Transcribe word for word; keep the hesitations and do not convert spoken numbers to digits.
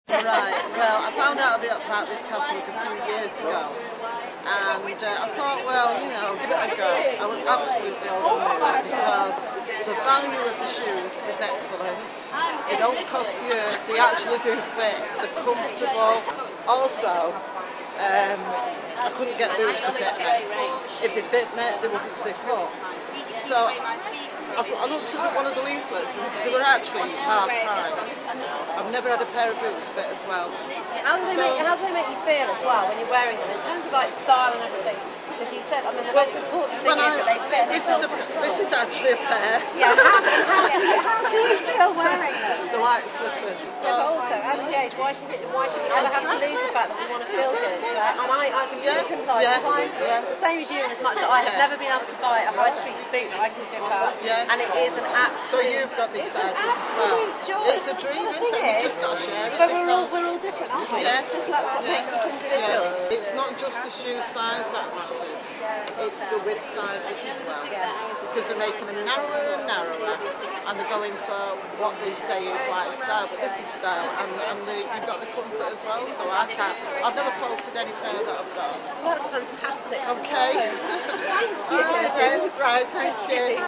Right, well, I found out a bit about this catalogue a few years ago, and uh, I thought, well, you know, give it a go. I was absolutely over the moon because the value of the shoes is excellent. They don't cost you, they actually do fit, they're comfortable. Also, um, I couldn't get boots to fit me. If they fit me, they wouldn't stick up. So I, I looked at one of the leaflets and they were actually half price. I've never had a pair of boots fit as well. How do they, so, make, how do they make you feel as well when you're wearing them in terms of like style and everything? Because you said, I mean, the most important thing is I, that they fit. This is, a, this is actually a pair. Yeah, how, how, how do you feel wearing them? The white slippers. So, yeah, but also, as a gauge, why should, it, why should we ever have to lose the fact that we want to feel good? Uh, and I, I can yeah, sympathise yeah, because I'm yeah. the same as you in as much that I have yeah. never been able to buy a high street boot that I can zip up. Yeah. And it is an absolute... So you've got this size as well. Joy. It's a dream, isn't it? You've just got to share it. But we're all, we're all different, aren't we? Yeah. Just like our yeah. individuals. Yeah. It's not just the shoe size that matters. It's the width size as well. Yeah. Because they're making them narrower and narrower, and they're going for what they say is like style, but this is style, and, and the, you've got the comfort as well. So I can't. I've never faulted any pair that I've got. Well, that's fantastic. Okay. Thank you. All right, then. Right, thank you.